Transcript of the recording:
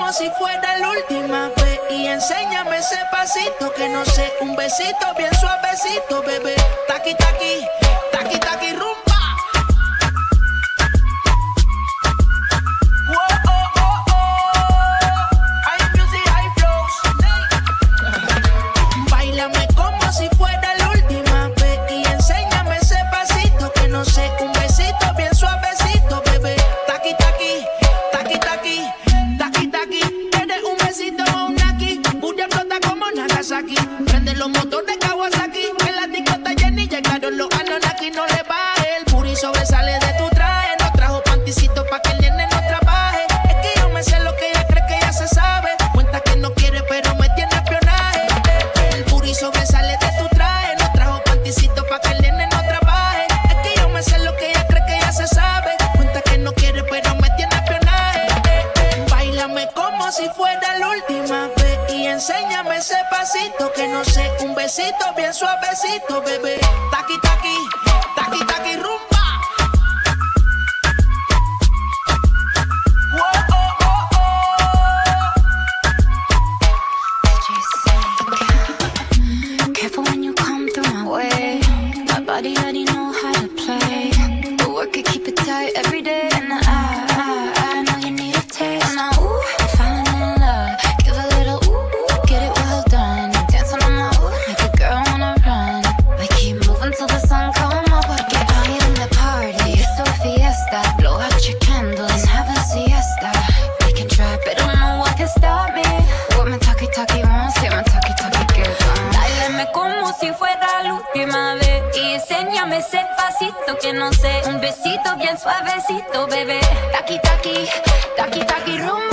como si fuera la última vez y enséñame ese pasito que no sé, un besito bien suavecito, bebé. Taqui, taqui, taqui, taqui, rumba. Báilame como si fuera la última vez y enséñame ese pasito que no sé, un besito bien suavecito, bebé. Taqui, taqui, taqui, taqui, taqui, taqui. Tienes un besito o un aquí, booty explota como Nagasaki. Prende los motores Kawasaki, en la discota Jenny llegaron los Anunnaki. No le baje, el booty sobresale de tu traje. No trajo panticito pa' que el nene no trabaje. Es que yo me sé lo que ella cree que ya se sabe. Cuenta que no quiere pero me tiene espionaje. El booty sobresale de tu traje. No trajo panticito pa' que el nene no trabaje. Es que yo me sé lo que ella cree que ya se sabe. Cuenta que no quiere pero me tiene espionaje. Báilame como si fuera la última vez y enséñame ese pasito que no sé, un besito bien suavecito, bebé. Taqui, taqui, taqui, taqui, rumba. Careful when you come through my way. My body already know how to play. But work it, keep it tight every day. And I know you need a taste. And ooh, I'm falling in love. Give a little ooh, get it well done. Dance on my ooh, make a girl wanna run. We keep moving till the sun come up. Porque hoy in the party, it's a fiesta. Blow out your candles and have a siesta. We can try, but don't know what can stop me. What my talkie won't say, my talkie good. Báilame como si fuera la última vez y enséñame ese pasito que no sé, un besito bien suavecito, bebé. Taqui, taqui, taqui, taqui, rumba.